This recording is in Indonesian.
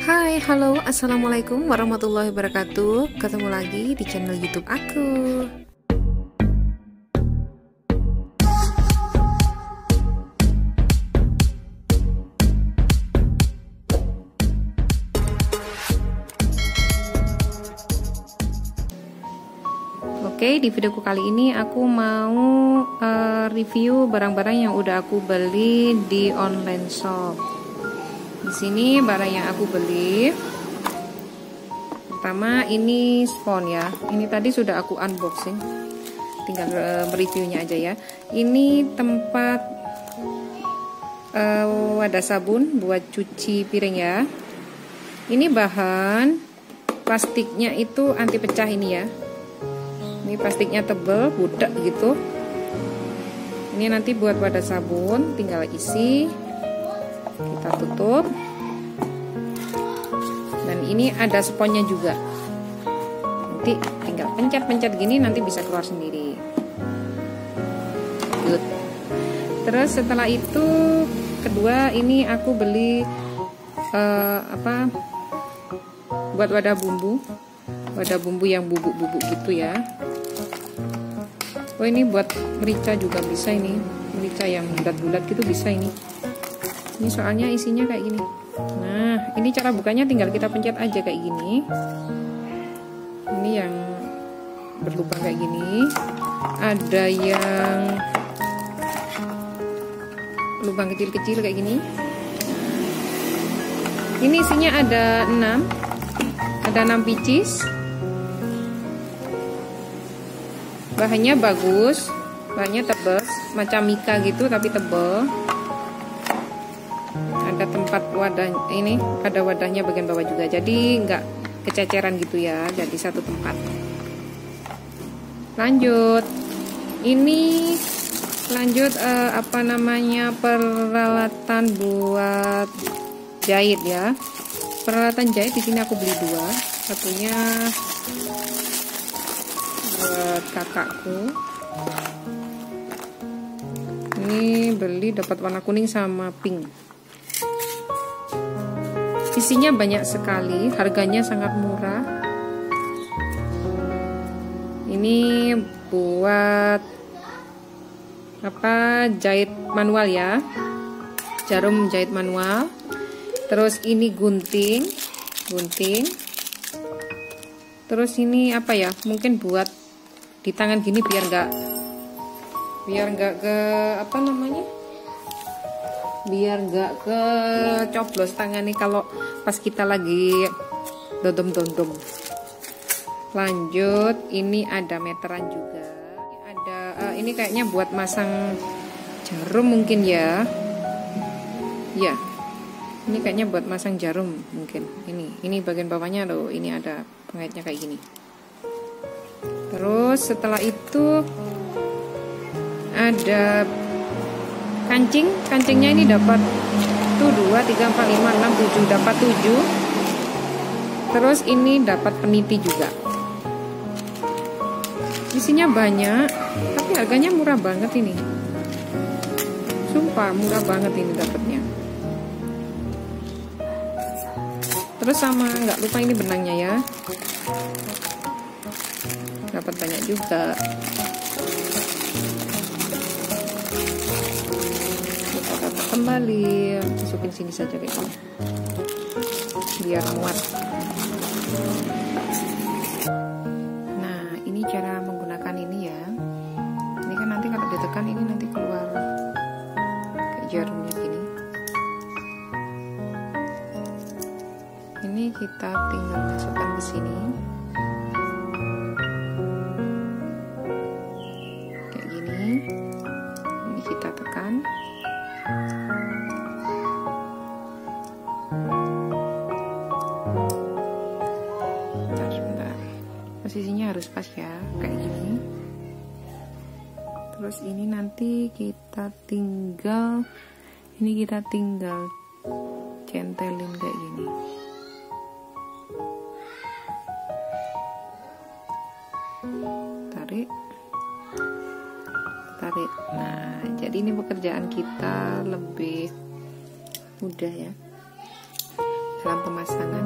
Hai, halo, assalamualaikum warahmatullahi wabarakatuh. Ketemu lagi di channel YouTube aku. Oke, di videoku kali ini aku mau review barang-barang yang udah aku beli di online shop. Di sini barang yang aku beli. Pertama ini spons ya. Ini tadi sudah aku unboxing. Tinggal mereviewnya aja ya. Ini tempat wadah sabun buat cuci piring ya. Ini bahan plastiknya itu anti pecah ini ya. Ini plastiknya tebal, budak gitu. Ini nanti buat wadah sabun, tinggal isi. Kita tutup. Dan ini ada sponnya juga. Nanti tinggal pencet-pencet gini, nanti bisa keluar sendiri. Good. Terus setelah itu kedua ini aku beli buat wadah bumbu. Wadah bumbu yang bubuk-bubuk gitu ya. Oh, ini buat merica juga bisa ini. Merica yang bulat-bulat gitu bisa ini. Ini soalnya isinya kayak gini. Nah, ini cara bukanya tinggal kita pencet aja kayak gini. Ini yang berlubang kayak gini. Ada yang lubang kecil-kecil kayak gini. Ini isinya ada 6. Ada 6 pieces. Bahannya bagus, bahannya tebal, macam mika gitu tapi tebal. Ada tempat wadah, ini ada wadahnya bagian bawah juga, jadi nggak kececeran gitu ya, jadi satu tempat. Lanjut, ini peralatan buat jahit ya. Peralatan jahit di sini aku beli 2, satunya buat kakakku. Ini beli dapat warna kuning sama pink. Isinya banyak sekali, harganya sangat murah. Ini buat jahit manual ya, jarum jahit manual. Terus ini gunting. Terus ini mungkin buat di tangan gini biar nggak coblos tangan nih kalau pas kita lagi dodom. Lanjut, ini ada meteran juga. Ini kayaknya buat masang jarum mungkin ya. Ya, ini kayaknya buat masang jarum mungkin. Ini bagian bawahnya loh. Ini ada pengaitnya kayak gini. Terus setelah itu ada kancingnya ini dapat 2, 3, 4, 5, 6, 7, dapat 7. Terus ini dapat peniti juga. Isinya banyak, tapi harganya murah banget ini. Sumpah murah banget ini dapatnya. Terus sama nggak lupa ini benangnya ya. Dapat banyak juga. Kembali masukin sini saja kayak gini biar muat. Nah, ini cara menggunakan ini ya. Ini kan nanti kalau ditekan ini nanti keluar kayak jarumnya gini. Ini kita tinggal masukkan ke sini kayak gini. Ini kita tekan. Bentar. Posisinya harus pas ya, kayak gini. Terus ini nanti kita tinggal centelin kayak gini. Tarik. Nah, jadi ini pekerjaan kita lebih mudah ya dalam pemasangan.